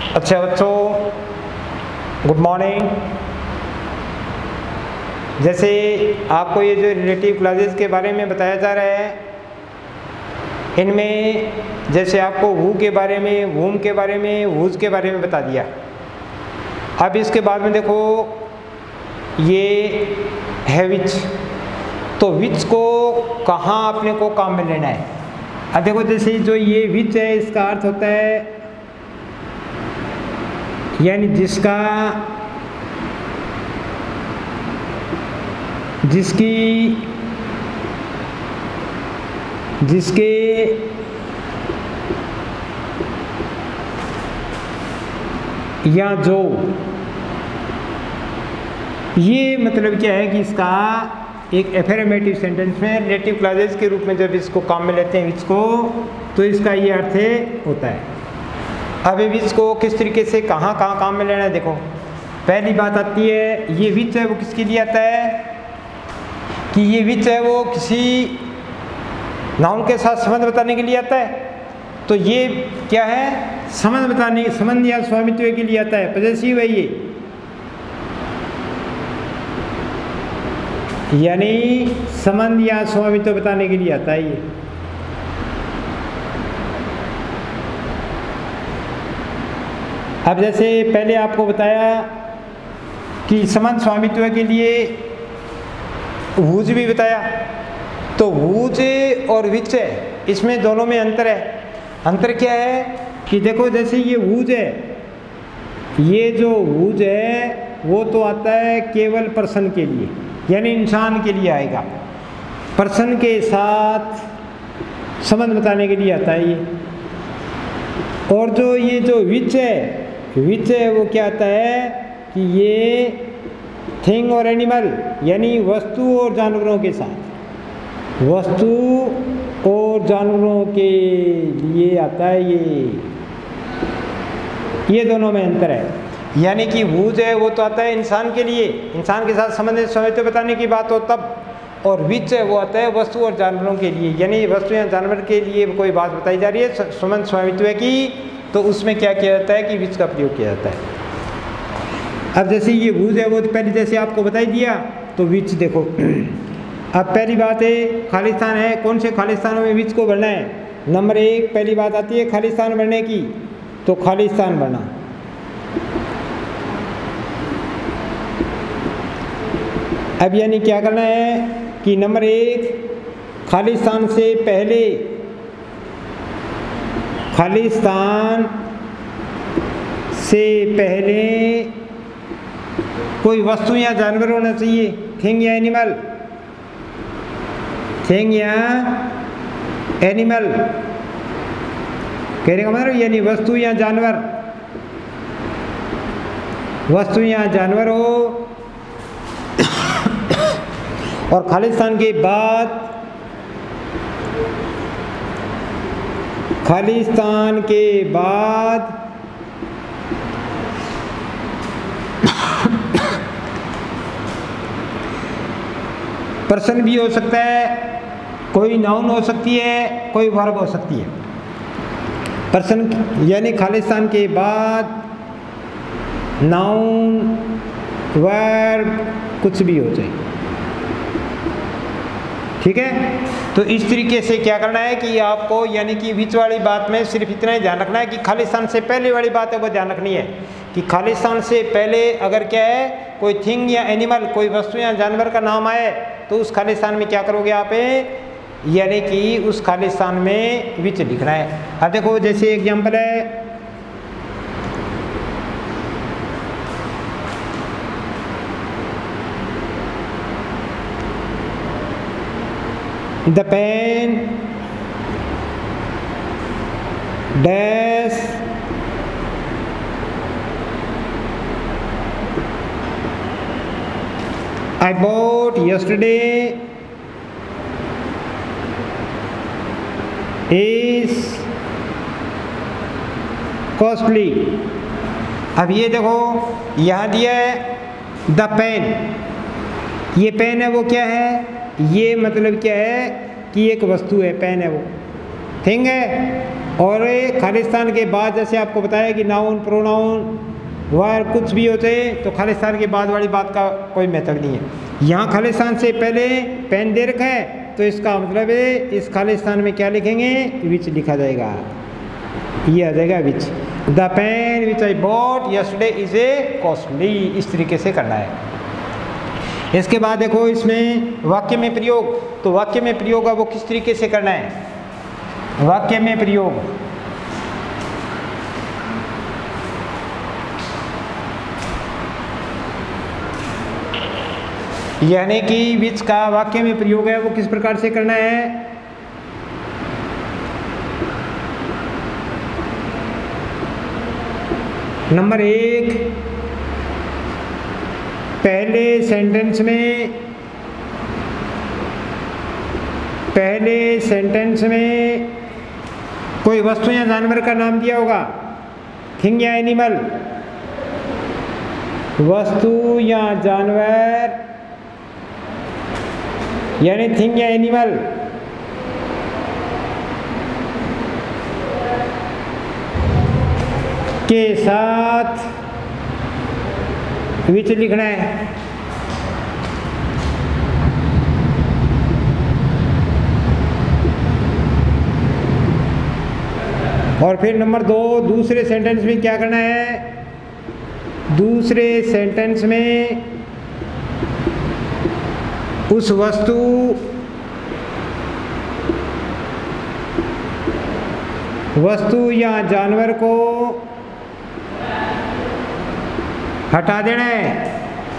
अच्छा बच्चों, good morning. जैसे आपको ये जो रिलेटिव क्लॉजेस के बारे में बताया जा रहा है, इनमें जैसे आपको हु के बारे में, वूम के बारे में, वूज के बारे में बता दिया। अब इसके बाद में देखो ये है विच, तो विच को कहाँ अपने को काम में लेना है। अब देखो जैसे जो ये विच है, इसका अर्थ होता है यानी जिसका, जिसकी, जिसके या जो, ये मतलब क्या है कि इसका एक एफर्मेटिव सेंटेंस में रिलेटिव क्लॉजेस के रूप में जब इसको काम में लेते हैं विच को, तो इसका ये अर्थ होता है। अब विच को किस तरीके से कहाँ काम में लेना है, देखो पहली बात आती है ये विच है वो किसके लिए आता है कि ये विच है वो किसी नाउन के साथ संबंध बताने के लिए आता है। तो ये क्या है, संबंध बताने, संबंध या स्वामित्व के लिए आता है, पॉसेसिव है ये, यानी संबंध या स्वामित्व बताने के लिए आता है ये। अब जैसे पहले आपको बताया कि संबंध स्वामित्व के लिए वूज भी बताया, तो वूज और विच है, इसमें दोनों में अंतर है। अंतर क्या है कि देखो जैसे ये वूज है, ये जो वूज है वो तो आता है केवल पर्सन के लिए, यानी इंसान के लिए आएगा, पर्सन के साथ संबंध बताने के लिए आता है ये। और जो ये जो विच है वो क्या आता है कि ये थिंग और एनिमल, यानी वस्तु और जानवरों के साथ, वस्तु और जानवरों के लिए आता है ये दोनों में अंतर है। यानी कि वूज है वो तो आता है इंसान के लिए, इंसान के साथ संबंधित स्वामित्व बताने की बात हो तब, और विच है वो आता है वस्तु और जानवरों के लिए, यानी वस्तु या जानवर के लिए कोई बात बताई जा रही है संबंध स्वामित्व की, तो उसमें क्या किया जाता है कि विच का प्रयोग किया जाता है। अब जैसे ये वूज है वो तो पहले जैसे आपको बताई दिया, तो विच देखो। अब पहली बात है खालिस्तान है, कौन से खालिस्तानों में विच को भरना है। नंबर 1 पहली बात आती है खालिस्तान भरने की, तो खालिस्तान भरना। अब यानी क्या करना है कि नंबर 1 खालिस्तान से पहले, खालिस्तान से पहले कोई वस्तु या जानवर होना चाहिए, थिंग या एनिमल, थिंग या एनिमल कहने का मतलब यानी वस्तु या जानवर, वस्तु या जानवर हो। और खालिस्तान के बाद, खालिस्तान के बाद पर्सन भी हो सकता है, कोई नाउन हो सकती है, कोई वर्ब हो सकती है। पर्सन यानी खालिस्तान के बाद नाउन, वर्ब कुछ भी हो जाए, ठीक है। तो इस तरीके से क्या करना है कि आपको यानी कि विच वाली बात में सिर्फ इतना ही ध्यान रखना है कि खालिस्तान से पहले वाली बात है वो ध्यान रखनी है कि खालिस्तान से पहले अगर क्या है कोई थिंग या एनिमल, कोई वस्तु या जानवर का नाम आए, तो उस खालिस्तान में क्या करोगे आप, यानी कि उस खालिस्तान में विच लिखना है। अब देखो जैसे एग्जाम्पल है, the pen dash I bought yesterday is costly। अब ये देखो यहाँ दिया है द पेन, ये पेन है वो क्या है, ये मतलब क्या है कि एक वस्तु है, पेन है वो थिंग है, और खालिस्तान के बाद जैसे आपको बताया कि नाउन प्रोनाउन वर्ब कुछ भी होते तो खालिस्तान के बाद वाली बात का कोई महत्व नहीं है। यहाँ खालिस्तान से पहले पेन दे रखा है तो इसका मतलब है इस खालिस्तान में क्या लिखेंगे, विच लिखा जाएगा, ये आ जाएगा which. The pen which I bought yesterday is a costly, इस तरीके से करना है। इसके बाद देखो इसमें वाक्य में प्रयोग, तो वाक्य में प्रयोग है वो किस तरीके से करना है। वाक्य में प्रयोग यानी कि विच का वाक्य में प्रयोग है वो किस प्रकार से करना है। नंबर 1, पहले सेंटेंस में कोई वस्तु या जानवर का नाम दिया होगा, थिंग या एनिमल, वस्तु या जानवर यानी थिंग या एनिमल के साथ विच लिखना है। और फिर नंबर 2, दूसरे सेंटेंस में क्या करना है, दूसरे सेंटेंस में उस वस्तु या जानवर को हटा देना है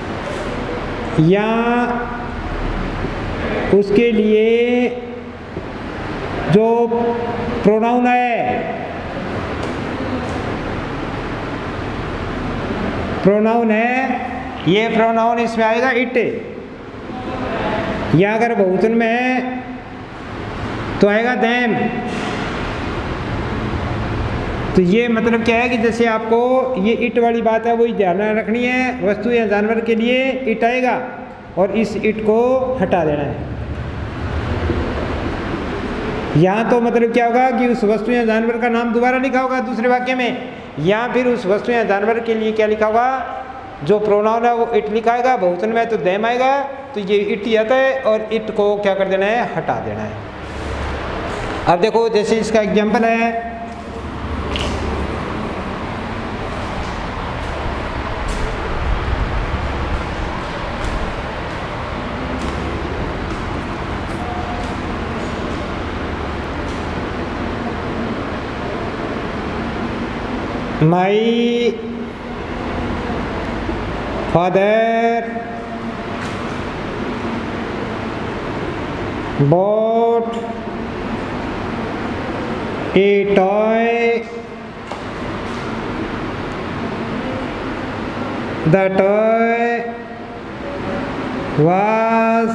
या उसके लिए जो प्रोनाउन है, ये प्रोनाउन इसमें आएगा इट, या अगर बहुवचन में है तो आएगा देम। तो ये मतलब क्या है कि जैसे आपको ये इट वाली बात है वही ध्यान रखनी है, वस्तु या जानवर के लिए इट आएगा और इस इट को हटा देना है। यहाँ तो मतलब क्या होगा कि उस वस्तु या जानवर का नाम दोबारा लिखा होगा दूसरे वाक्य में, या फिर उस वस्तु या जानवर के लिए क्या लिखा होगा, जो प्रोनाउन है वो इट लिखाएगा, बहुवचन में तो देम आएगा, तो ये इट ही आता है और इट को क्या कर देना है, हटा देना है। अब देखो जैसे इसका एग्जाम्पल है, My father bought a toy. The toy was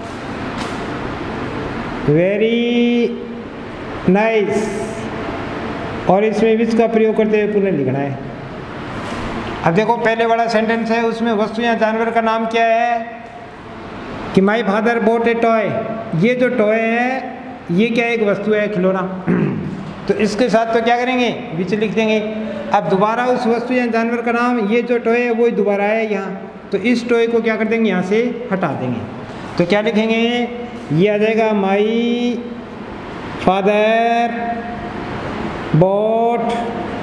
very nice. और इसमें विच का प्रयोग करते हुए पुनः लिखना है। अब देखो पहले वाला सेंटेंस है उसमें वस्तु या जानवर का नाम क्या है कि my father bought a toy. ये जो टॉय है ये क्या एक वस्तु है, खिलौना। तो इसके साथ तो क्या करेंगे, विच लिख देंगे। अब दोबारा उस वस्तु या जानवर का नाम, ये जो टॉय है वो दोबारा है यहाँ, तो इस टॉय को क्या कर देंगे, यहाँ से हटा देंगे। तो क्या लिखेंगे, ये आ जाएगा my father bought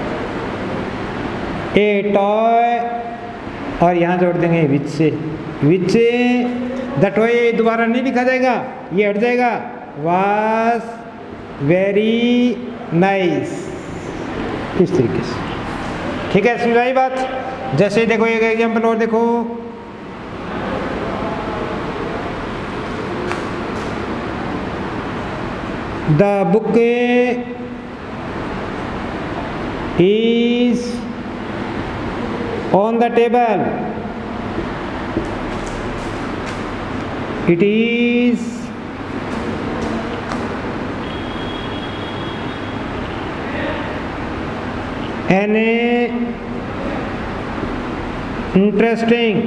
a toy और यहाँ जोड़ देंगे विच से। विच द टॉय दोबारा नहीं लिखा जाएगा, ये हट जाएगा, वाज वेरी नाइस, इस तरीके से। ठीक है, समझाई बात। जैसे देखो एक एग्जाम्पल और देखो, the book is on the table. It is an interesting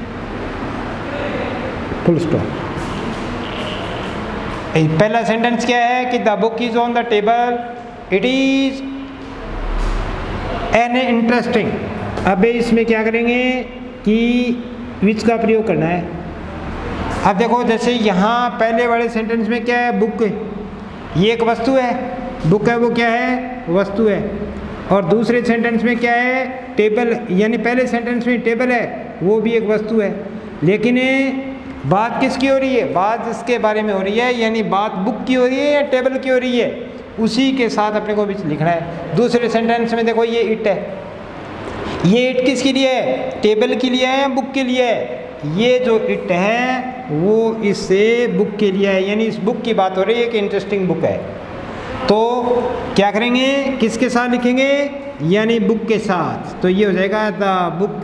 full stop। पहला सेंटेंस क्या है कि the book is on the table, it is an interesting. अब इसमें क्या करेंगे कि विच का प्रयोग करना है। अब देखो जैसे यहाँ पहले वाले सेंटेंस में क्या है, बुक, ये एक वस्तु है, बुक है वो क्या है, वस्तु है। और दूसरे सेंटेंस में क्या है, टेबल, यानी पहले सेंटेंस में टेबल है वो भी एक वस्तु है। लेकिन बात किसकी हो रही है, बात इसके बारे में हो रही है, यानी बात बुक की हो रही है या टेबल की हो रही है, उसी के साथ अपने को भी लिखना है। दूसरे सेंटेंस में देखो ये इट है, ये इट किसके लिए है, टेबल के लिए है या बुक के लिए है, ये जो इट है वो इससे बुक के लिए है, यानी इस बुक की बात हो रही है कि इंटरेस्टिंग बुक है। तो क्या करेंगे, किसके साथ लिखेंगे, यानी बुक के साथ। तो ये हो जाएगा द बुक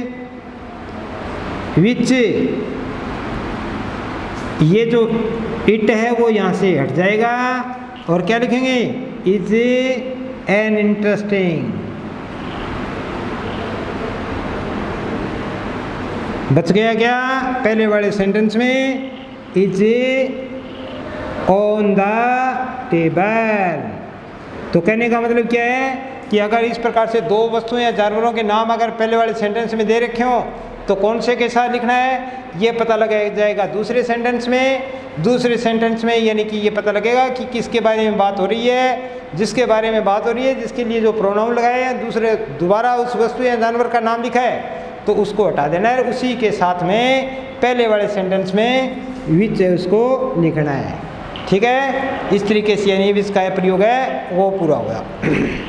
विच, ये जो इट है वो यहाँ से हट जाएगा और क्या लिखेंगे, इज एन इंटरेस्टिंग। बच गया क्या, पहले वाले सेंटेंस में इज ऑन द टेबल। तो कहने का मतलब क्या है कि अगर इस प्रकार से दो वस्तुओं या जानवरों के नाम अगर पहले वाले सेंटेंस में दे रखे हो तो कौन से के साथ लिखना है, ये पता लग जाएगा दूसरे सेंटेंस में। दूसरे सेंटेंस में यानी कि ये पता लगेगा कि किसके बारे में बात हो रही है, जिसके बारे में बात हो रही है, जिसके लिए जो प्रोनाउन लगाए हैं, दूसरे दोबारा उस वस्तु या जानवर का नाम लिखा है तो उसको हटा देना है, उसी के साथ में पहले वाले सेंटेंस में विच है उसको लिखना है। ठीक है, इस तरीके से यानी विच का प्रयोग है वो पूरा होगा।